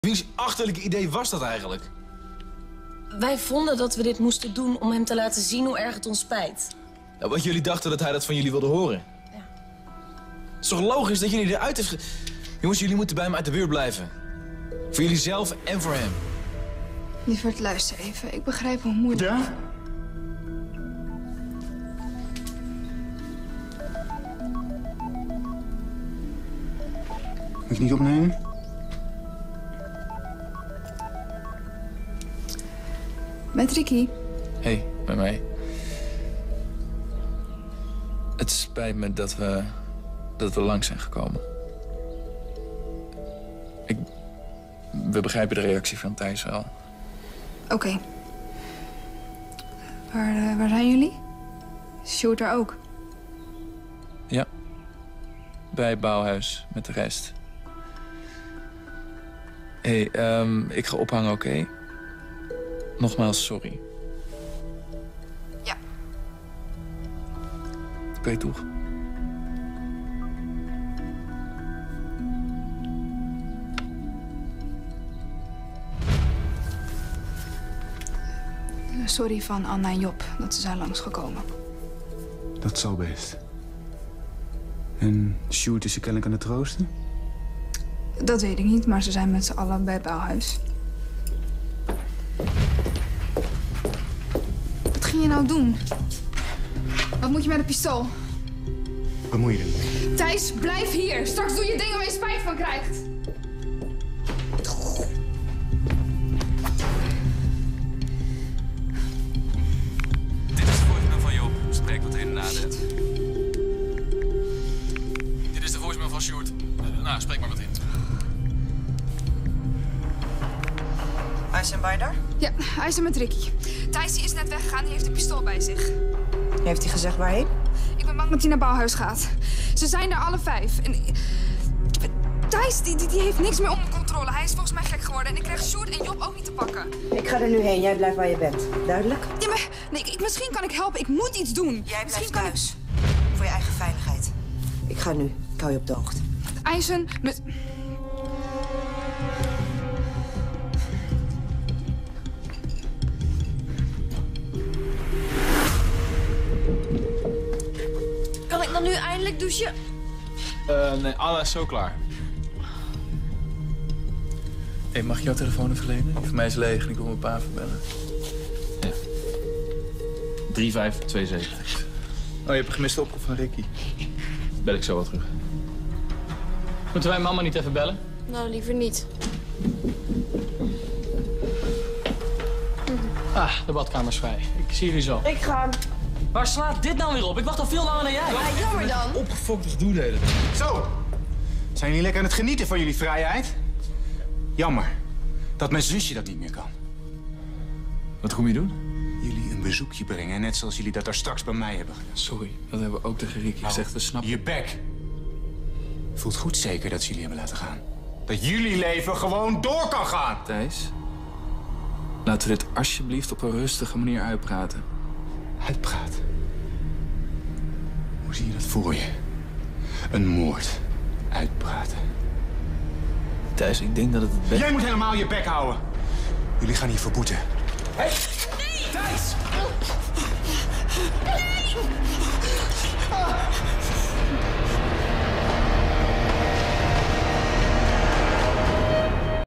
Wiens achterlijke idee was dat eigenlijk? Wij vonden dat we dit moesten doen om hem te laten zien hoe erg het ons spijt. Nou, wat jullie dachten dat hij dat van jullie wilde horen. Ja. Het is toch logisch dat jullie eruit heeft Jongens, jullie moeten bij hem uit de buurt blijven. Voor jullie zelf en voor hem. Lieverd, luister even. Ik begrijp hoe moeilijk... Ja? Moet je niet opnemen? Met Ricky. Hey, bij mij. Het spijt me dat we lang zijn gekomen. We begrijpen de reactie van Thijs wel. Oké. Waar zijn jullie? Is Sjoerd daar ook? Ja. Bij het bouwhuis met de rest. Hey, ik ga ophangen, oké? Nogmaals, sorry. Ja. Oké, toch? Sorry van Anna en Job dat ze zijn langsgekomen. Dat zal best. En Sjoerd is je kennelijk aan het troosten? Dat weet ik niet, maar ze zijn met z'n allen bij het bouwhuis. Wat ging je nou doen? Wat moet je met een pistool? Bemoei je ermee. Thijs, blijf hier. Straks doe je dingen waar je spijt van krijgt. Dit is de voicemail van Job. Spreek wat in na dit. Dit is de voicemail van Sjoerd. Nou, spreek maar wat in. Hij bij daar? Ja, hij is er met Ricky. Thijs die is net weggegaan, die heeft een pistool bij zich. Heeft hij gezegd waarheen? Ik ben bang dat hij naar Bouwhuis gaat. Ze zijn daar alle 5. En... Thijs, die heeft niks meer onder controle. Hij is volgens mij gek geworden. En ik krijg Sjoerd en Job ook niet te pakken. Ik ga er nu heen. Jij blijft waar je bent. Duidelijk? Ja, maar... Nee, misschien kan ik helpen. Ik moet iets doen. Jij misschien blijft thuis. Voor je eigen veiligheid. Ik ga nu. Ik hou je op de hoogte. Eisen... Met... Kan ik dan nu eindelijk douchen? Nee, Anna is zo klaar. Hey, mag ik jouw telefoon even lenen? Die van mij is leeg en ik wil mijn pa verbellen. Ja. 3527. Oh, je hebt een gemiste oproep van Ricky. Bel ik zo wel terug. Moeten wij mama niet even bellen? Nou, liever niet. Ah, de badkamer is vrij. Ik zie jullie zo. Ik ga. Waar slaat dit nou weer op? Ik wacht al veel langer dan jij. Ja, jammer dan. Opgefokte gedoe de hele tijd. Zo! Zijn jullie lekker aan het genieten van jullie vrijheid? Jammer dat mijn zusje dat niet meer kan. Wat kom je doen? Jullie een bezoekje brengen, net zoals jullie dat daar straks bij mij hebben gedaan. Sorry, dat hebben we ook tegen Ricky gezegd. We snappen. Je bek. Voelt goed zeker dat ze jullie hebben laten gaan. Dat jullie leven gewoon door kan gaan. Thijs, laten we dit alsjeblieft op een rustige manier uitpraten. Uitpraten. Hoe zie je dat voor je? Een moord. Uitpraten. Thijs, ik denk dat het best... Jij moet helemaal je bek houden. Jullie gaan hier voor boeten. Hé! Hey. Thijs! Nee!